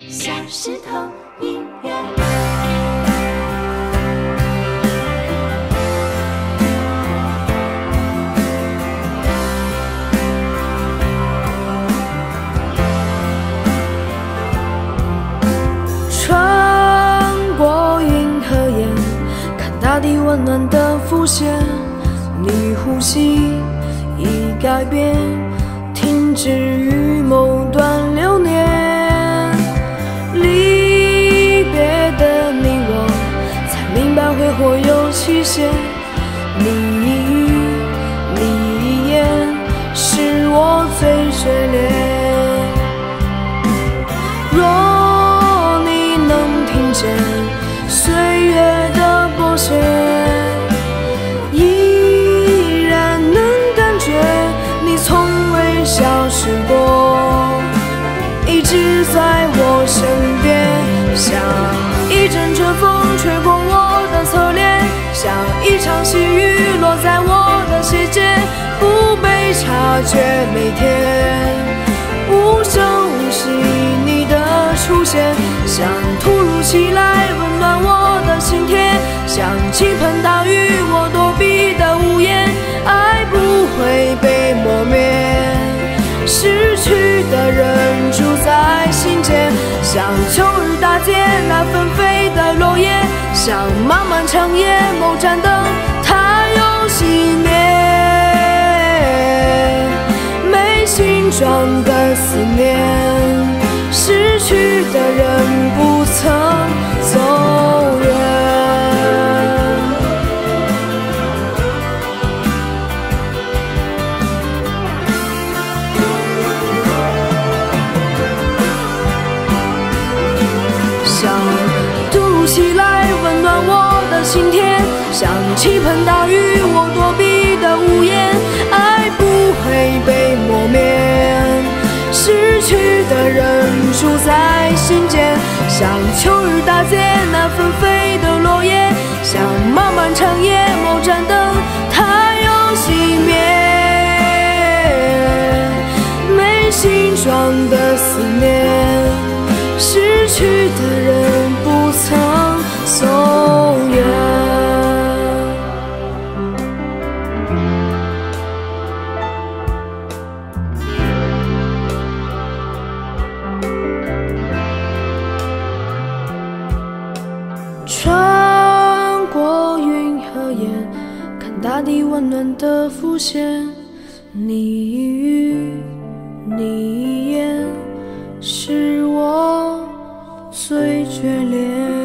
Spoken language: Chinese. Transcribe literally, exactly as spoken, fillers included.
小石头音乐。 穿过云和烟，看大地温暖的浮现。你呼吸已改变，停止于某段流年。离别的你我，才明白挥霍有期限。你一语，你一言，是我最眷恋。若你能听见岁月的拨弦，依然能感觉你从未消失过，一直在我身边，像一阵春风吹过我的侧脸，像一场细雨落在我的鞋尖，不被察觉。每天无声无息你的出现，像突如其来温暖我的心田，像倾盆大雨我躲避的屋檐，爱不会被磨灭，失去的人住在心间，像秋日大街那纷飞的落叶，像漫漫长夜某盏灯它又熄灭，没形状的思念，失去的人不曾走远。像突如其来温暖我的心田，像倾盆大雨我躲避的屋檐，爱不会被磨灭，失去的人住在心间，像秋日大街那纷飞的落叶，像漫漫长夜某盏灯它又熄灭，没形状的思念，失去的人不曾走远。穿过云和烟，看大地温暖的浮现，你一语，你一言，是我最眷恋。